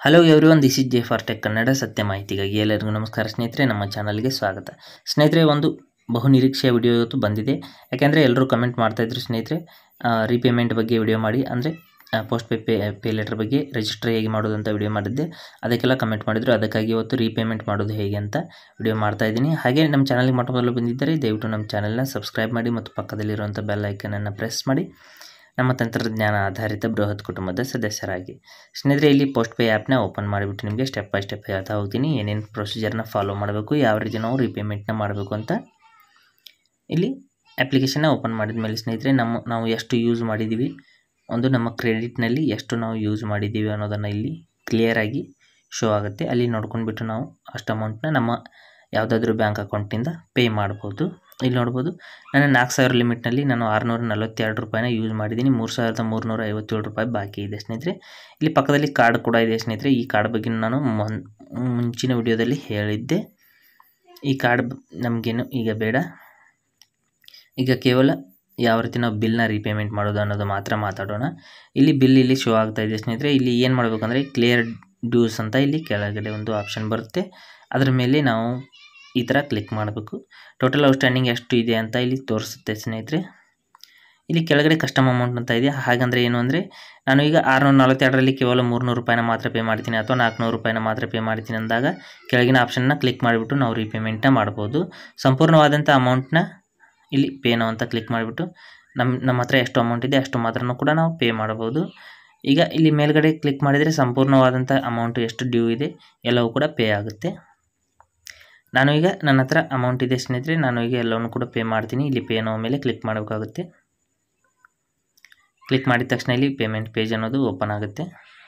Hello everyone, this is J for tech Kannada ಸತ್ಯ ಮಾಹಿತಿಗಾಗಿ ಎಲ್ಲರಿಗೂ ನಮಸ್ಕಾರ ಸ್ನೇಹಿತರೆ. ನಮ್ಮ ಚಾನಲ್ಗೆ ಸ್ವಾಗತ. ಸ್ನೇಹಿತರೆ, ಒಂದು ಬಹುನಿರೀಕ್ಷೆಯ ವಿಡಿಯೋ ಇವತ್ತು ಬಂದಿದೆ. ಯಾಕೆಂದರೆ ಎಲ್ಲರೂ ಕಮೆಂಟ್ ಮಾಡ್ತಾಯಿದ್ರು ಸ್ನೇಹಿತರೆ, ರೀಪೇಮೆಂಟ್ ಬಗ್ಗೆ ವಿಡಿಯೋ ಮಾಡಿ, ಅಂದರೆ ಪೋಸ್ಟ್ ಪೇ ಲೆಟರ್ ಬಗ್ಗೆ ರಿಜಿಸ್ಟರ್ ಹೇಗೆ ಮಾಡೋದು ಅಂತ ವಿಡಿಯೋ ಮಾಡಿದ್ದೆ. ಅದಕ್ಕೆಲ್ಲ ಕಮೆಂಟ್ ಮಾಡಿದ್ರು. ಅದಕ್ಕಾಗಿ ಇವತ್ತು ರೀಪೇಮೆಂಟ್ ಮಾಡೋದು ಹೇಗೆ ಅಂತ ವಿಡಿಯೋ ಮಾಡ್ತಾಯಿದ್ದೀನಿ. ಹಾಗೆ ನಮ್ಮ ಚಾನಲ್ಗೆ ಮೊದಲು ಬಂದಿದ್ದರೆ ದಯವಿಟ್ಟು ನಮ್ಮ ಚಾನಲ್ನ ಸಬ್ಸ್ಕ್ರೈಬ್ ಮಾಡಿ ಮತ್ತು ಪಕ್ಕದಲ್ಲಿರುವಂಥ ಬೆಲ್ ಐಕನನ್ನು ಪ್ರೆಸ್ ಮಾಡಿ ನಮ್ಮ ತಂತ್ರಜ್ಞಾನ ಆಧಾರಿತ ಬೃಹತ್ ಕುಟುಂಬದ ಸದಸ್ಯರಾಗಿ. ಸ್ನೇಹಿತರೆ, ಇಲ್ಲಿ ಪೋಸ್ಟ್ ಪೇ ಆ್ಯಪ್ನ ಓಪನ್ ಮಾಡಿಬಿಟ್ಟು ನಿಮಗೆ ಸ್ಟೆಪ್ ಬೈ ಸ್ಟೆಪ್ ಹೇಳ್ತಾ ಹೋಗ್ತೀನಿ ಏನೇನು ಪ್ರೊಸೀಜರ್ನ ಫಾಲೋ ಮಾಡಬೇಕು, ಯಾವ ರೀತಿ ನಾವು ರೀಪೇಮೆಂಟ್ನ ಮಾಡಬೇಕು ಅಂತ. ಇಲ್ಲಿ ಅಪ್ಲಿಕೇಶನ್ನ ಓಪನ್ ಮಾಡಿದ ಮೇಲೆ ಸ್ನೇಹಿತರೆ, ನಾವು ಎಷ್ಟು ಯೂಸ್ ಮಾಡಿದ್ದೀವಿ, ಒಂದು ನಮ್ಮ ಕ್ರೆಡಿಟ್ನಲ್ಲಿ ಎಷ್ಟು ನಾವು ಯೂಸ್ ಮಾಡಿದ್ದೀವಿ ಅನ್ನೋದನ್ನು ಇಲ್ಲಿ ಕ್ಲಿಯರಾಗಿ ಶೋ ಆಗುತ್ತೆ. ಅಲ್ಲಿ ನೋಡ್ಕೊಂಡ್ಬಿಟ್ಟು ನಾವು ಅಷ್ಟು ಅಮೌಂಟ್ನ ನಮ್ಮ ಯಾವುದಾದ್ರೂ ಬ್ಯಾಂಕ್ ಅಕೌಂಟಿಂದ ಪೇ ಮಾಡ್ಬೋದು. ಇಲ್ಲಿ ನೋಡ್ಬೋದು, ನಾನು 4,000 ಲಿಮಿಟ್ನಲ್ಲಿ ನಾನು 642 ರೂಪಾಯಿನ ಯೂಸ್ ಮಾಡಿದ್ದೀನಿ. 3,357 ರೂಪಾಯಿ ಬಾಕಿ ಇದೆ ಸ್ನೇಹಿತರೆ. ಇಲ್ಲಿ ಪಕ್ಕದಲ್ಲಿ ಕಾರ್ಡ್ ಕೂಡ ಇದೆ ಸ್ನೇಹಿತರೆ. ಈ ಕಾರ್ಡ್ ಬಗ್ಗೆ ನಾನು ಮುಂಚಿನ ವಿಡಿಯೋದಲ್ಲಿ ಹೇಳಿದ್ದೆ. ಈ ಕಾರ್ಡ್ ನಮಗೇನು ಈಗ ಬೇಡ. ಈಗ ಕೇವಲ ಯಾವ ರೀತಿ ನಾವು ಬಿಲ್ನ ರೀಪೇಮೆಂಟ್ ಮಾಡೋದು ಅನ್ನೋದು ಮಾತ್ರ ಮಾತಾಡೋಣ. ಇಲ್ಲಿ ಬಿಲ್ ಇಲ್ಲಿ ಶೋ ಆಗ್ತಾ ಇದೆ ಸ್ನೇಹಿತರೆ. ಇಲ್ಲಿ ಏನು ಮಾಡಬೇಕಂದ್ರೆ ಕ್ಲಿಯರ್ ಡ್ಯೂಸ್ ಅಂತ ಇಲ್ಲಿ ಕೆಳಗಡೆ ಒಂದು ಆಪ್ಷನ್ ಬರುತ್ತೆ. ಅದರ ಮೇಲೆ ನಾವು ಈ ಥರ ಕ್ಲಿಕ್ ಮಾಡಬೇಕು. ಟೋಟಲ್ ಔಟ್ಸ್ಟ್ಯಾಂಡಿಂಗ್ ಎಷ್ಟು ಇದೆ ಅಂತ ಇಲ್ಲಿ ತೋರಿಸುತ್ತೆ ಸ್ನೇಹಿತರೆ. ಇಲ್ಲಿ ಕೆಳಗಡೆ ಕಸ್ಟಮ್ ಅಮೌಂಟ್ ಅಂತ ಇದೆ. ಹಾಗಂದರೆ ಏನು ಅಂದರೆ, ನಾನು ಈಗ 642ರಲ್ಲಿ ಕೇವಲ 300 ರೂಪಾಯಿನ ಮಾತ್ರ ಪೇ ಮಾಡ್ತೀನಿ ಅಥವಾ 400 ರೂಪಾಯಿನ ಮಾತ್ರ ಪೇ ಮಾಡ್ತೀನಿ ಅಂದಾಗ ಕೆಳಗಿನ ಆಪ್ಷನ್ನ ಕ್ಲಿಕ್ ಮಾಡಿಬಿಟ್ಟು ನಾವು ರೀಪೇಮೆಂಟ್ನ ಮಾಡ್ಬೋದು. ಸಂಪೂರ್ಣವಾದಂಥ ಅಮೌಂಟ್ನ ಇಲ್ಲಿ ಪೇ ನಾವು ಅಂತ ಕ್ಲಿಕ್ ಮಾಡಿಬಿಟ್ಟು ನಮ್ಮ ಹತ್ರ ಎಷ್ಟು ಅಮೌಂಟ್ ಇದೆ ಅಷ್ಟು ಮಾತ್ರನೂ ಕೂಡ ನಾವು ಪೇ ಮಾಡ್ಬೋದು. ಈಗ ಇಲ್ಲಿ ಮೇಲ್ಗಡೆ ಕ್ಲಿಕ್ ಮಾಡಿದರೆ ಸಂಪೂರ್ಣವಾದಂಥ ಅಮೌಂಟು ಎಷ್ಟು ಡ್ಯೂ ಇದೆ ಎಲ್ಲವೂ ಕೂಡ ಪೇ ಆಗುತ್ತೆ. ನಾನು ಈಗ ನನ್ನ ಹತ್ರ ಅಮೌಂಟ್ ಇದೆ ಸ್ನೇಹಿತರೆ, ನಾನು ಈಗ ಎಲ್ಲವನ್ನೂ ಕೂಡ ಪೇ ಮಾಡ್ತೀನಿ. ಇಲ್ಲಿ ಪೇ ಅನ್ನೋ ಮೇಲೆ ಕ್ಲಿಕ್ ಮಾಡಬೇಕಾಗುತ್ತೆ. ಕ್ಲಿಕ್ ಮಾಡಿದ ತಕ್ಷಣ ಇಲ್ಲಿ ಪೇಮೆಂಟ್ ಪೇಜ್ ಅನ್ನೋದು ಓಪನ್ ಆಗುತ್ತೆ.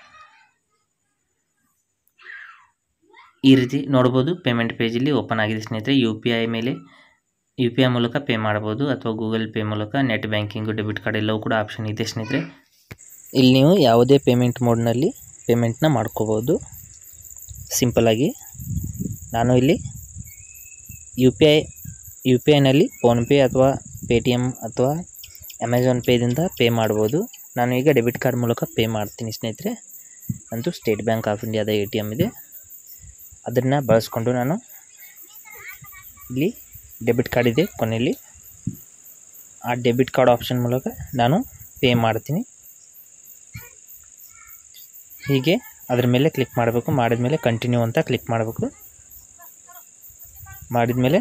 ಈ ರೀತಿ ನೋಡ್ಬೋದು, ಪೇಮೆಂಟ್ ಪೇಜಲ್ಲಿ ಓಪನ್ ಆಗಿದೆ ಸ್ನೇಹಿತರೆ. ಯು ಪಿ ಐ ಮೂಲಕ ಪೇ ಮಾಡ್ಬೋದು ಅಥವಾ ಗೂಗಲ್ ಪೇ ಮೂಲಕ, ನೆಟ್ ಬ್ಯಾಂಕಿಂಗು, ಡೆಬಿಟ್ ಕಾರ್ಡ್ ಎಲ್ಲವೂ ಕೂಡ ಆಪ್ಷನ್ ಇದೆ ಸ್ನೇಹಿತರೆ. ಇಲ್ಲಿ ನೀವು ಯಾವುದೇ ಪೇಮೆಂಟ್ ಮೋಡ್ನಲ್ಲಿ ಪೇಮೆಂಟ್ನ ಮಾಡ್ಕೋಬೋದು ಸಿಂಪಲಾಗಿ. ನಾನು ಇಲ್ಲಿ ಯು ಪಿ ಐನಲ್ಲಿ ಫೋನ್ಪೇ ಅಥವಾ ಪೇಟಿಎಮ್ ಅಥವಾ ಅಮೆಝಾನ್ ಪೇದಿಂದ ಪೇ ಮಾಡ್ಬೋದು. ನಾನು ಈಗ ಡೆಬಿಟ್ ಕಾರ್ಡ್ ಮೂಲಕ ಪೇ ಮಾಡ್ತೀನಿ ಸ್ನೇಹಿತರೆ. ನಂದು ಸ್ಟೇಟ್ ಬ್ಯಾಂಕ್ ಆಫ್ ಇಂಡಿಯಾದ ATM ಇದೆ. ಅದನ್ನು ಬಳಸ್ಕೊಂಡು ನಾನು ಇಲ್ಲಿ ಡೆಬಿಟ್ ಕಾರ್ಡ್ ಇದೆ ಕೊನೆಯಲ್ಲಿ, ಆ ಡೆಬಿಟ್ ಕಾರ್ಡ್ ಆಪ್ಷನ್ ಮೂಲಕ ನಾನು ಪೇ ಮಾಡ್ತೀನಿ. ಹೀಗೆ ಅದ್ರ ಮೇಲೆ ಕ್ಲಿಕ್ ಮಾಡಬೇಕು. ಮಾಡಿದ ಮೇಲೆ ಕಂಟಿನ್ಯೂ ಅಂತ ಕ್ಲಿಕ್ ಮಾಡಬೇಕು. ಮಾಡಿದ ಮೇಲೆ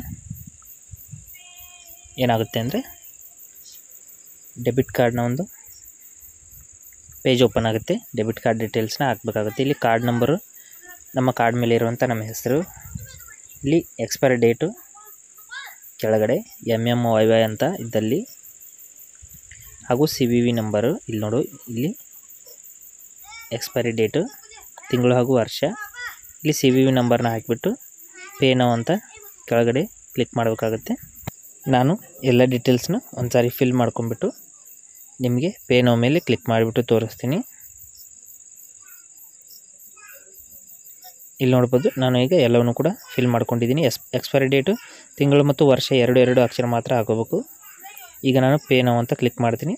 ಏನಾಗುತ್ತೆ ಅಂದರೆ ಡೆಬಿಟ್ ಕಾರ್ಡ್ನ ಒಂದು ಪೇಜ್ ಓಪನ್ ಆಗುತ್ತೆ. ಡೆಬಿಟ್ ಕಾರ್ಡ್ ಡೀಟೇಲ್ಸ್ನ ಹಾಕಬೇಕಾಗುತ್ತೆ. ಇಲ್ಲಿ ಕಾರ್ಡ್ ನಂಬರು, ನಮ್ಮ ಕಾರ್ಡ್ ಮೇಲೆ ಇರುವಂಥ ನಮ್ಮ ಹೆಸರು, ಇಲ್ಲಿ ಎಕ್ಸ್ಪೈರಿ ಡೇಟು ಕೆಳಗಡೆ MMYY ಅಂತ ಇದ್ದಲ್ಲಿ, ಹಾಗೂ CVV ನಂಬರು ಇಲ್ಲಿ ನೋಡು, ಇಲ್ಲಿ ಎಕ್ಸ್ಪೈರಿ ಡೇಟು, ತಿಂಗಳು ಹಾಗೂ ವರ್ಷ, ಇಲ್ಲಿ CVV ನಂಬರ್ನ ಹಾಕಿಬಿಟ್ಟು ಪೇ ನೌ ಅಂತ ಕೆಳಗಡೆ ಕ್ಲಿಕ್ ಮಾಡಬೇಕಾಗುತ್ತೆ. ನಾನು ಎಲ್ಲ ಡೀಟೇಲ್ಸ್ನ ಒಂದು ಸಾರಿ ಫಿಲ್ ಮಾಡ್ಕೊಂಬಿಟ್ಟು ನಿಮಗೆ ಪೇ ನೌ ಮೇಲೆ ಕ್ಲಿಕ್ ಮಾಡಿಬಿಟ್ಟು ತೋರಿಸ್ತೀನಿ. ಇಲ್ಲಿ ನೋಡ್ಬೋದು, ನಾನು ಈಗ ಎಲ್ಲವನ್ನೂ ಕೂಡ ಫಿಲ್ ಮಾಡ್ಕೊಂಡಿದ್ದೀನಿ. ಎಕ್ಸ್ಪೈರಿ ಡೇಟು, ತಿಂಗಳು ಮತ್ತು ವರ್ಷ ಎರಡು ಅಕ್ಷರ ಮಾತ್ರ ಹಾಕೋಬೇಕು. ಈಗ ನಾನು ಪೇ ನೌ ಅಂತ ಕ್ಲಿಕ್ ಮಾಡ್ತೀನಿ.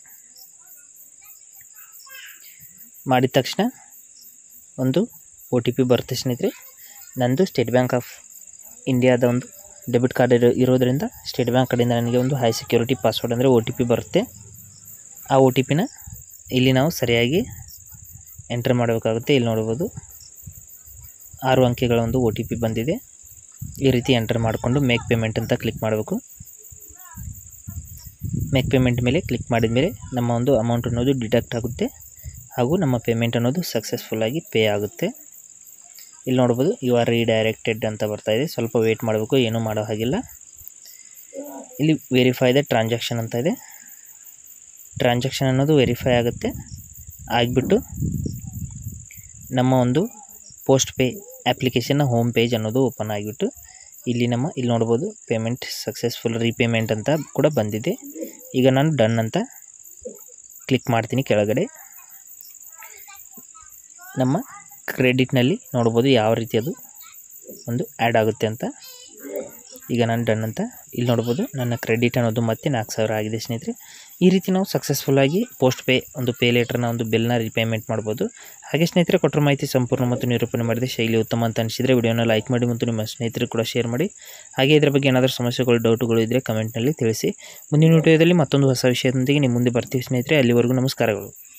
ಮಾಡಿದ ತಕ್ಷಣ ಒಂದು OTP ಬರುತ್ತೆ ಸ್ನೇಹಿತರೆ. ನಂದು ಸ್ಟೇಟ್ ಬ್ಯಾಂಕ್ ಆಫ್ ಇಂಡಿಯಾದ ಒಂದು ಡೆಬಿಟ್ ಕಾರ್ಡ್ ಇರೋದರಿಂದ ಸ್ಟೇಟ್ ಬ್ಯಾಂಕ್ ಕಡೆಯಿಂದ ನನಗೆ ಒಂದು ಹೈ ಸೆಕ್ಯೂರಿಟಿ ಪಾಸ್ವರ್ಡ್ ಅಂದರೆ OTP ಬರುತ್ತೆ. ಆ OTPನ ಇಲ್ಲಿ ನಾವು ಸರಿಯಾಗಿ ಎಂಟರ್ ಮಾಡಬೇಕಾಗುತ್ತೆ. ಇಲ್ಲಿ ನೋಡ್ಬೋದು 6 ಅಂಕೆಗಳ ಒಂದು OTP ಬಂದಿದೆ. ಈ ರೀತಿ ಎಂಟರ್ ಮಾಡಿಕೊಂಡು ಮೇಕ್ ಪೇಮೆಂಟ್ ಅಂತ ಕ್ಲಿಕ್ ಮಾಡಬೇಕು. ಮೇಕ್ ಪೇಮೆಂಟ್ ಮೇಲೆ ಕ್ಲಿಕ್ ಮಾಡಿದ ಮೇಲೆ ನಮ್ಮ ಒಂದು ಅಮೌಂಟ್ ಅನ್ನೋದು ಡಿಡಕ್ಟ್ ಆಗುತ್ತೆ ಹಾಗೂ ನಮ್ಮ ಪೇಮೆಂಟ್ ಅನ್ನೋದು ಸಕ್ಸಸ್ಫುಲ್ಲಾಗಿ ಪೇ ಆಗುತ್ತೆ. ಇಲ್ಲಿ ನೋಡ್ಬೋದು, ಯು ಆರ್ ರೀಡೈರೆಕ್ಟೆಡ್ ಅಂತ ಬರ್ತಾ ಇದೆ. ಸ್ವಲ್ಪ ವೆಯ್ಟ್ ಮಾಡಬೇಕು, ಏನೂ ಮಾಡೋ ಹಾಗಿಲ್ಲ. ಇಲ್ಲಿ ವೆರಿಫೈ ದ ಟ್ರಾನ್ಸಾಕ್ಷನ್ ಅಂತ ಇದೆ. ಟ್ರಾನ್ಸಾಕ್ಷನ್ ಅನ್ನೋದು ವೆರಿಫೈ ಆಗುತ್ತೆ. ಆಗಿಬಿಟ್ಟು ನಮ್ಮ ಒಂದು ಪೋಸ್ಟ್ ಪೇ ಅಪ್ಲಿಕೇಶನ್ನ ಹೋಮ್ ಪೇಜ್ ಅನ್ನೋದು ಓಪನ್ ಆಗಿಬಿಟ್ಟು ಇಲ್ಲಿ ನೋಡ್ಬೋದು ಪೇಮೆಂಟ್ ಸಕ್ಸಸ್ಫುಲ್ ರೀಪೇಮೆಂಟ್ ಅಂತ ಕೂಡ ಬಂದಿದೆ. ಈಗ ನಾನು ಡನ್ ಅಂತ ಕ್ಲಿಕ್ ಮಾಡ್ತೀನಿ. ಕೆಳಗಡೆ ನಮ್ಮ ಕ್ರೆಡಿಟ್ನಲ್ಲಿ ನೋಡ್ಬೋದು ಯಾವ ರೀತಿ ಅದು ಒಂದು ಆ್ಯಡ್ ಆಗುತ್ತೆ ಅಂತ. ಈಗ ನಾನು ಡನ್ ಅಂತ ಇಲ್ಲಿ ನೋಡ್ಬೋದು. ನನ್ನ ಕ್ರೆಡಿಟ್ ಅನ್ನೋದು ಮತ್ತೆ 4000 ಆಗಿದೆ ಸ್ನೇಹಿತರೆ. ಈ ರೀತಿ ನಾವು ಸಕ್ಸಸ್ಫುಲ್ಲಾಗಿ ಪೋಸ್ಟ್ ಪೇ ಒಂದು ಪೇ ಲೆಟರ್ನ ಒಂದು ಬಿಲ್ನ ರಿಪೇಮೆಂಟ್ ಮಾಡ್ಬೋದು. ಹಾಗೆ ಸ್ನೇಹಿತರೆ, ಕೊಟ್ಟರು ಮಾಹಿತಿ ಸಂಪೂರ್ಣ ಮತ್ತು ನಿರೂಪಣೆ ಮಾಡಿದೆ ಶೈಲಿ ಉತ್ತಮ ಅಂತ ಅನಿಸಿದರೆ ವಿಡಿಯೋನ ಲೈಕ್ ಮಾಡಿ ಮತ್ತು ನಿಮ್ಮ ಸ್ನೇಹಿತರು ಕೂಡ ಶೇರ್ ಮಾಡಿ. ಹಾಗೆ ಇದರ ಬಗ್ಗೆ ಏನಾದರೂ ಸಮಸ್ಯೆಗಳು ಡೌಟುಗಳು ಇದ್ದರೆ ಕಮೆಂಟ್ನಲ್ಲಿ ತಿಳಿಸಿ. ಮುಂದಿನ ವಿಡಿಯೋದಲ್ಲಿ ಮತ್ತೊಂದು ಹೊಸ ವಿಷಯದೊಂದಿಗೆ ನಿಮ್ಮ ಮುಂದೆ ಬರ್ತೀವಿ ಸ್ನೇಹಿತರೆ. ಅಲ್ಲಿವರೆಗೂ ನಮಸ್ಕಾರಗಳು.